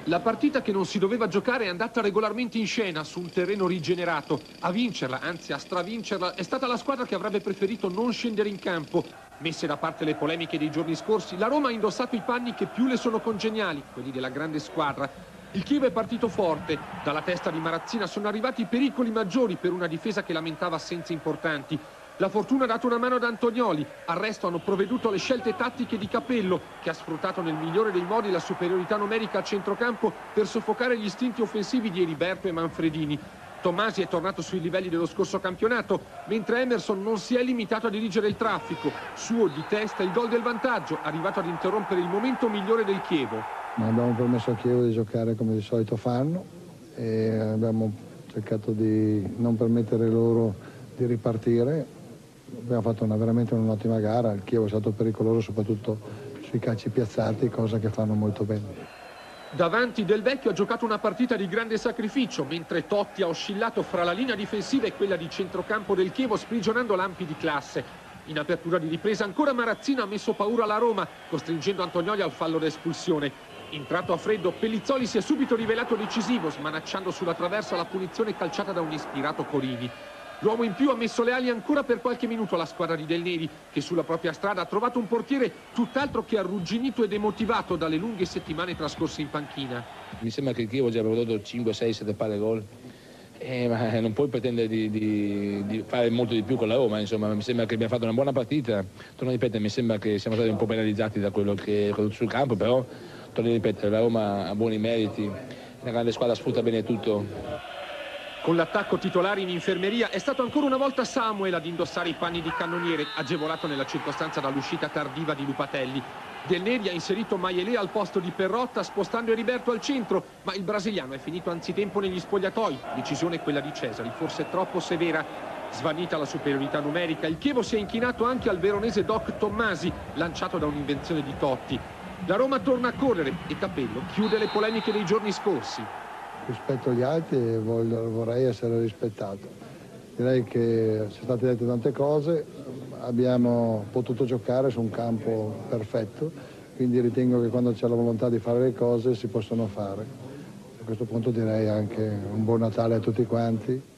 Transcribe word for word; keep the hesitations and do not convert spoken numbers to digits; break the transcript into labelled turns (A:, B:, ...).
A: La partita che non si doveva giocare è andata regolarmente in scena su un terreno rigenerato. A vincerla, anzi a stravincerla, è stata la squadra che avrebbe preferito non scendere in campo. Messe da parte le polemiche dei giorni scorsi, la Roma ha indossato i panni che più le sono congeniali, quelli della grande squadra. Il Chievo è partito forte. Dalla testa di Marazzina sono arrivati i pericoli maggiori per una difesa che lamentava assenze importanti. La fortuna ha dato una mano ad Antonioli. Al resto hanno provveduto alle scelte tattiche di Capello, che ha sfruttato nel migliore dei modi la superiorità numerica a centrocampo per soffocare gli istinti offensivi di Eriberto e Manfredini. Tommasi è tornato sui livelli dello scorso campionato, mentre Emerson non si è limitato a dirigere il traffico. Suo di testa il gol del vantaggio, arrivato ad interrompere il momento migliore del Chievo.
B: Ma abbiamo permesso al Chievo di giocare come di solito fanno e abbiamo cercato di non permettere loro di ripartire. Abbiamo fatto una, veramente un'ottima gara, il Chievo è stato pericoloso soprattutto sui calci piazzati, cosa che fanno molto bene.
A: Davanti Del Vecchio ha giocato una partita di grande sacrificio, mentre Totti ha oscillato fra la linea difensiva e quella di centrocampo del Chievo, sprigionando lampi di classe. In apertura di ripresa ancora Marazzina ha messo paura alla Roma, costringendo Antonioli al fallo d'espulsione. Entrato a freddo, Pellizzoli si è subito rivelato decisivo, smanacciando sulla traversa la punizione calciata da un ispirato Corini. L'uomo in più ha messo le ali ancora per qualche minuto alla squadra di Del Neri, che sulla propria strada ha trovato un portiere tutt'altro che arrugginito ed demotivato dalle lunghe settimane trascorse in panchina.
C: Mi sembra che il Chievo abbia prodotto cinque, sei, sette palle gol, eh, ma non puoi pretendere di, di, di fare molto di più con la Roma, insomma. Mi sembra che abbiamo fatto una buona partita. Torno a ripetere, mi sembra che siamo stati un po' penalizzati da quello che è accaduto sul campo, però torno a ripetere, la Roma ha buoni meriti, la grande squadra sfrutta bene tutto.
A: Con l'attacco titolare in infermeria è stato ancora una volta Samuel ad indossare i panni di cannoniere, agevolato nella circostanza dall'uscita tardiva di Lupatelli. Del Neri ha inserito Maielé al posto di Perrotta, spostando Eriberto al centro, ma il brasiliano è finito anzitempo negli spogliatoi. Decisione quella di Cesari, forse troppo severa. Svanita la superiorità numerica, il Chievo si è inchinato anche al veronese Doc Tommasi, lanciato da un'invenzione di Totti. La Roma torna a correre e Capello chiude le polemiche dei giorni scorsi.
B: Rispetto agli altri voglio, vorrei essere rispettato. Direi che sono state dette tante cose, abbiamo potuto giocare su un campo perfetto, quindi ritengo che quando c'è la volontà di fare le cose si possono fare. A questo punto direi anche un buon Natale a tutti quanti.